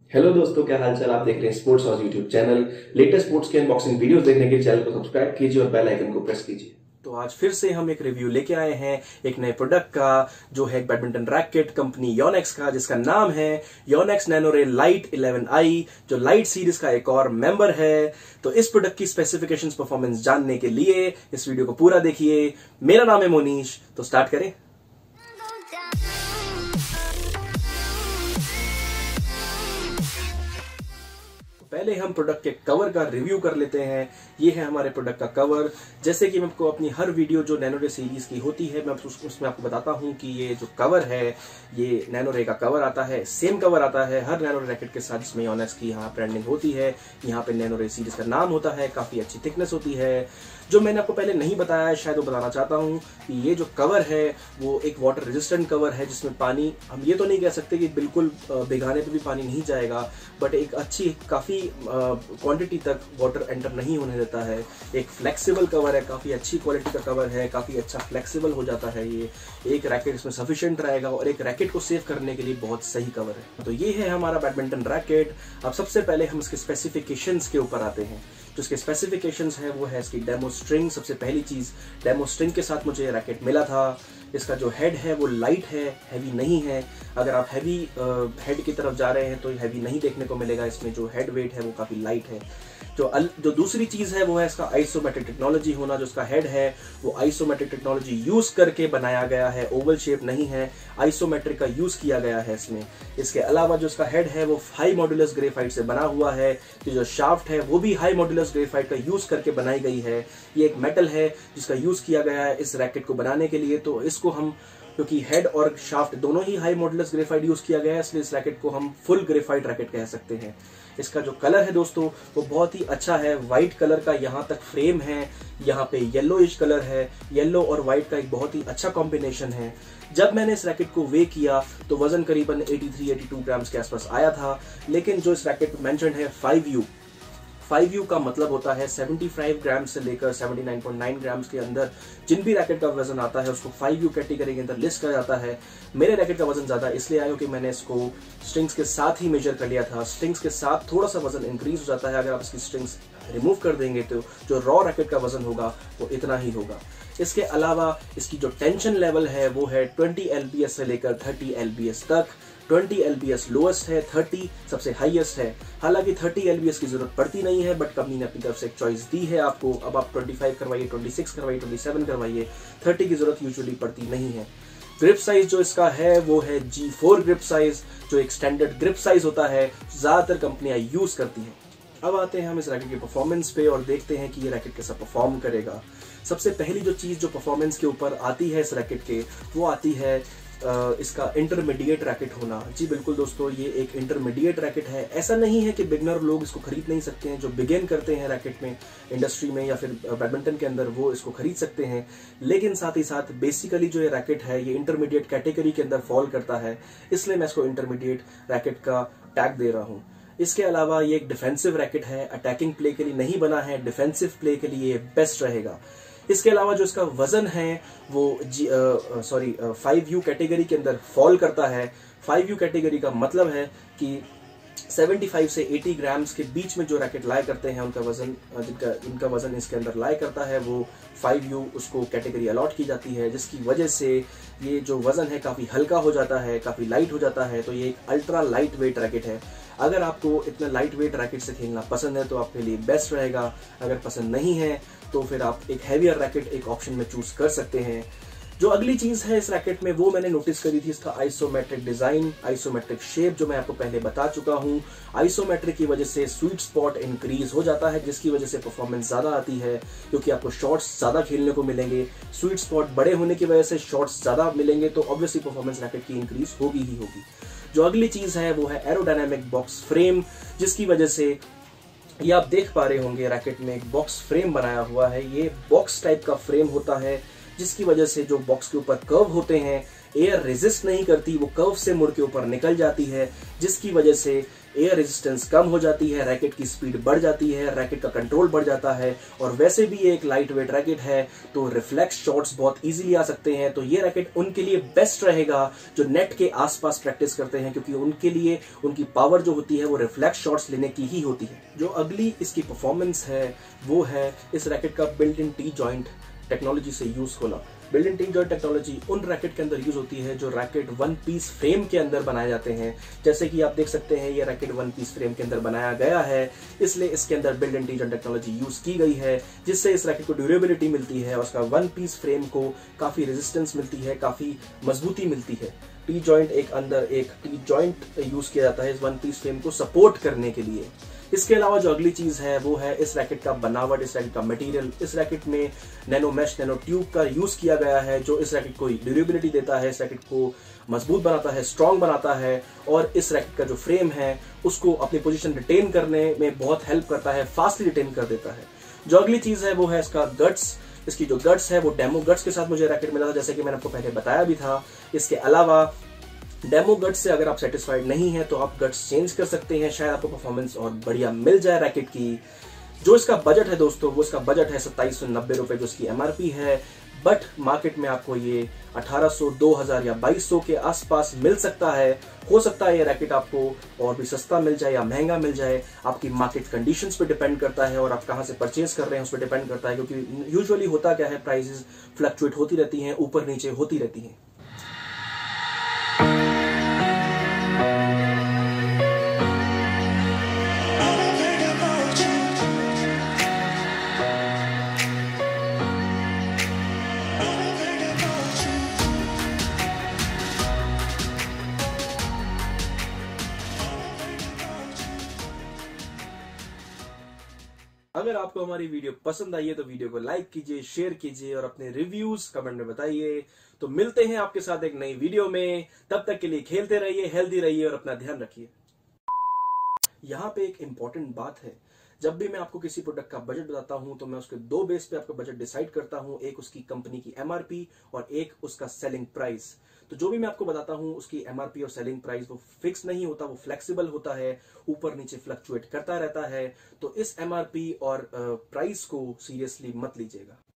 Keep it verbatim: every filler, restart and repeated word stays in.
Hello दोस्तों, क्या हाल चाल। आप देख रहे हैं sports house YouTube channel. Latest sports के अनबॉक्सिंग वीडियोस देखने के लिए चैनल को सब्सक्राइब कीजिए और बेल आइकन को प्रेस कीजिए। तो आज फिर से हम एक रिव्यू लेके आए हैं एक नए प्रोडक्ट का, जो है बैडमिंटन रैकेट कंपनी योनेक्स का, जिसका नाम है Yonex Nanoray light eleven I, जो लाइट सीरीज का एक और मेंबर है। तो इस प्रोडक्ट की स्पेसिफिकेशंस, परफॉर्मेंस जानने के लिए इस वीडियो को पूरा देखिए। मेरा नाम है मोनीश, तो स्टार्ट करें। पहले हम प्रोडक्ट के कवर का रिव्यू कर लेते हैं। ये है हमारे प्रोडक्ट का कवर। जैसे कि मैं आपको अपनी हर वीडियो जो नैनोरे सीरीज की होती है, मैं उसमें आपको बताता हूं कि ये जो कवर है, ये नैनोरे का कवर आता है, सेम कवर आता है हर नैनोरे रैकेट के साथ, जिसमें योनेक्स की यहाँ ब्रांडिंग होती है। यहाँ पे नैनोरे सीरीज का नाम होता है, काफी अच्छी थिकनेस होती है। जो मैंने आपको पहले नहीं बताया, शायद वो बताना चाहता हूँ कि ये जो कवर है वो एक वाटर रेजिस्टेंट कवर है, जिसमें पानी, हम ये तो नहीं कह सकते कि बिल्कुल भिगाने पे भी पानी नहीं जाएगा, बट एक अच्छी काफी क्वांटिटी तक वाटर एंटर नहीं होने देता है। एक फ्लेक्सिबल कवर है, काफी अच्छी क्वालिटी का कवर है, काफी अच्छा फ्लेक्सिबल हो जाता है। ये एक रैकेट इसमें सफिशिएंट रहेगा और एक रैकेट को सेव करने के लिए बहुत सही कवर है। तो ये है हमारा बैडमिंटन रैकेट। अब सबसे पहले हम इसके स्पेसिफिकेशंस के ऊपर आते हैं। जो इसके स्पेसिफिकेशंस है वो है इसकी डेमो स्ट्रिंग। सबसे पहली चीज, डेमो स्ट्रिंग के साथ मुझे रैकेट मिला था। इसका जो हेड है वो लाइट है, हैवी नहीं है। अगर आप हैवी हेड की तरफ जा रहे हैं तो हैवी नहीं देखने को मिलेगा। इसमें जो हेड वेट है वो काफी लाइट है। जो अल, जो दूसरी चीज है वो है इसका आइसोमेट्रिक टेक्नोलॉजी होना। जो इसका हेड है वो आइसोमेट्रिक टेक्नोलॉजी यूज करके बनाया गया है, ओवल शेप नहीं है, आइसोमेट्रिक का यूज किया गया है इसमें। इसके अलावा जो इसका हेड है वो हाई मॉड्यूलस ग्रेफाइट से बना हुआ है। तो जो शाफ्ट है वो भी हाई मॉड्यूलस ग्रेफाइट का यूज करके बनाई गई है। ये एक मेटल है जिसका यूज किया गया है इस रैकेट को बनाने के लिए। तो इसको हम, क्योंकि हेड और शाफ्ट दोनों ही हाई मॉड्यूलस ग्रेफाइट यूज किया गया है, इसलिए इस रैकेट को हम फुल ग्रेफाइट रैकेट कह सकते हैं। इसका जो कलर है दोस्तों वो बहुत ही अच्छा है, व्हाइट कलर का यहाँ तक फ्रेम है, यहाँ पे येलोइश कलर है। येलो और व्हाइट का एक बहुत ही अच्छा कॉम्बिनेशन है। जब मैंने इस रैकेट को वे किया तो वजन करीबन तिरासी बयासी ग्राम्स के आसपास आया था। लेकिन जो इस रैकेट में मेंशन है फाइव यू, फाइव यू का मतलब होता है पचहत्तर ग्राम से लेकर उन्यासी पॉइंट नौ ग्राम्स के अंदर जिन भी रैकेट का वजन आता है उसको फाइव यू कैटेगरी के अंदर लिस्ट किया जाता है। मेरे रैकेट का वजन ज्यादा इसलिए आया क्योंकि मैंने इसको स्ट्रिंग्स के साथ ही मेजर कर लिया था। स्ट्रिंग्स के साथ थोड़ा सा वजन इंक्रीज हो जाता है। अगर आप इसकी स्ट्रिंग्स रिमूव कर देंगे तो जो रॉ रैकेट का वजन होगा वो इतना ही होगा। इसके अलावा इसकी जो टेंशन लेवल है वो है बीस एल बी एस से लेकर तीस एल बी एस तक। बीस एल बी एस लोएस्ट है, तीस सबसे हाईएस्ट है। हालांकि तीस एल बी एस की जरूरत पड़ती नहीं है, बट कंपनी ने अपनी तरफ से एक चॉइस दी है आपको। अब आप पच्चीस करवाइए, छब्बीस करवाइए, सत्ताईस करवाइए, तीस की जरूरत यूजुअली पड़ती नहीं है। ग्रिप साइज जो इसका है वो है जी फोर ग्रिप साइज, जो एक स्टैंडर्ड ग्रिप साइज होता है, ज्यादातर कंपनियां यूज करती हैं। अब आते हैं हम इस रैकेट के परफॉर्मेंस पे और देखते हैं कि ये रैकेट कैसा परफॉर्म करेगा। सबसे पहली जो चीज जो परफॉर्मेंस के ऊपर आती है इस रैकेट के, वो आती है इसका इंटरमीडिएट रैकेट होना। जी बिल्कुल दोस्तों, ये एक इंटरमीडिएट रैकेट है। ऐसा नहीं है कि बिगनर लोग इसको खरीद नहीं सकते हैं। जो बिगिन करते हैं रैकेट में, इंडस्ट्री में या फिर बैडमिंटन के अंदर, वो इसको खरीद सकते हैं। लेकिन साथ ही साथ बेसिकली जो ये रैकेट है ये इंटरमीडिएट कैटेगरी के अंदर फॉल करता है, इसलिए मैं इसको इंटरमीडिएट रैकेट का टैग दे रहा हूँ। इसके अलावा ये एक डिफेंसिव रैकेट है, अटैकिंग प्ले के लिए नहीं बना है, डिफेंसिव प्ले के लिए बेस्ट रहेगा। इसके अलावा जो इसका वजन है वो सॉरी फाइव यू कैटेगरी के अंदर फॉल करता है। फाइव यू कैटेगरी का मतलब है कि पचहत्तर से अस्सी ग्राम्स के बीच में जो रैकेट लाया करते हैं उनका वजन, जिनका इनका वजन इसके अंदर लाया करता है, वो फाइव यू उसको कैटेगरी अलॉट की जाती है, जिसकी वजह से ये जो वजन है काफी हल्का हो जाता है, काफी लाइट हो जाता है। तो ये एक अल्ट्रा लाइट वेट रैकेट है। अगर आपको इतना लाइट वेट रैकेट से खेलना पसंद है तो आपके लिए बेस्ट रहेगा। अगर पसंद नहीं है तो फिर आप एक हैवियर रैकेट एक ऑप्शन में चूज कर सकते हैं। जो अगली चीज है इस रैकेट में वो मैंने नोटिस करी थी, इसका आइसोमेट्रिक डिजाइन, आइसोमेट्रिक शेप, जो मैं आपको पहले बता चुका हूं। आइसोमेट्रिक की वजह से स्वीट स्पॉट इंक्रीज हो जाता है, जिसकी वजह से परफॉर्मेंस ज्यादा आती है, क्योंकि आपको शॉट्स ज्यादा खेलने को मिलेंगे। स्वीट स्पॉट बड़े होने की वजह से शॉट्स ज्यादा मिलेंगे, तो ऑब्वियसली परफॉर्मेंस रैकेट की इंक्रीज होगी ही होगी। जो अगली चीज है वो है एरोडायनामिक बॉक्स फ्रेम, जिसकी वजह से ये आप देख पा रहे होंगे रैकेट में एक बॉक्स फ्रेम बनाया हुआ है। ये बॉक्स टाइप का फ्रेम होता है, जिसकी वजह से जो बॉक्स के ऊपर कर्व होते हैं, एयर रेजिस्ट नहीं करती, वो कर्व से मुड़ के ऊपर निकल जाती है, जिसकी वजह से एयर रेजिस्टेंस कम हो जाती है, रैकेट की स्पीड बढ़ जाती है, रैकेट का कंट्रोल बढ़ जाता है, और वैसे भी ये एक लाइट वेट रैकेट है तो रिफ्लेक्स शॉट्स बहुत इजीली आ सकते हैं। तो ये रैकेट उनके लिए बेस्ट रहेगा जो नेट के आसपास प्रैक्टिस करते हैं, क्योंकि उनके लिए उनकी पावर जो होती है वो रिफ्लेक्स शॉट्स लेने की ही होती है। जो अगली इसकी परफॉर्मेंस है वो है इस रैकेट का built in T joint technology से यूज होना। Built in T joint technology उन रैकेट के अंदर यूज होती है जो रैकेट वन पीस फ्रेम के अंदर बनाए जाते हैं। जैसे कि आप देख सकते हैं ये रैकेट वन पीस फ्रेम के अंदर बनाया गया है, इसलिए इसके अंदर built in T joint technology use की गई है, जिससे इस रैकेट को ड्यूरेबिलिटी मिलती है और उसका वन पीस फ्रेम को काफी रेजिस्टेंस मिलती है, काफी मजबूती मिलती है। टी जॉइंट एक अंदर एक टी जॉइंट यूज किया जाता है इस वन पीस फ्रेम को सपोर्ट करने के लिए। इसके अलावा जो अगली चीज है वो है इस रैकेट का बनावट, इस रैकेट का मटेरियल। इस रैकेट में नैनो मैश नैनो ट्यूब का यूज किया गया है जो इस रैकेट को ड्यूरेबिलिटी देता है, इस रैकेट को मजबूत बनाता है, स्ट्रांग बनाता है, और इस रैकेट का जो फ्रेम है उसको अपनी पोजीशन रिटेन करने में बहुत हेल्प करता है, फास्टली रिटेन कर देता है। जो अगली चीज है वो है इसका गट्स। इसकी जो गट्स है वो डेमो गट्स के साथ मुझे रैकेट मिला था, जैसे कि मैंने आपको पहले बताया भी था। इसके अलावा डेमो गट्स से अगर आप सेटिस्फाइड नहीं है तो आप गट्स चेंज कर सकते हैं, शायद आपको परफॉर्मेंस और बढ़िया मिल जाए रैकेट की। जो इसका बजट है दोस्तों वो इसका बजट है सत्ताईस सौ नब्बे रुपए जो इसकी एमआरपी है, बट मार्केट में आपको ये अठारह सौ, दो हजार या बाईस सौ के आसपास मिल सकता है। हो सकता है ये रैकेट आपको और भी सस्ता मिल जाए या महंगा मिल जाए, आपकी मार्केट कंडीशंस पे डिपेंड करता है और आप कहां से परचेज कर रहे हैं उस पर डिपेंड करता है, क्योंकि यूजुअली होता क्या है, प्राइसेस फ्लक्चुएट होती रहती हैं, ऊपर नीचे होती रहती हैं। अगर आपको हमारी वीडियो पसंद आई है तो वीडियो को लाइक कीजिए, शेयर कीजिए और अपने रिव्यूज कमेंट में बताइए। तो मिलते हैं आपके साथ एक नई वीडियो में, तब तक के लिए खेलते रहिए, हेल्दी रहिए और अपना ध्यान रखिए। यहाँ पे एक इंपॉर्टेंट बात है, जब भी मैं आपको किसी प्रोडक्ट का बजट बताता हूं तो मैं उसके दो बेस पे आपका बजट डिसाइड करता हूं, एक उसकी कंपनी की एमआरपी और एक उसका सेलिंग प्राइस। तो जो भी मैं आपको बताता हूं उसकी एमआरपी और सेलिंग प्राइस वो फिक्स नहीं होता, वो फ्लेक्सिबल होता है, ऊपर नीचे फ्लक्चुएट करता रहता है। तो इस एमआरपी और प्राइस को सीरियसली मत लीजिएगा।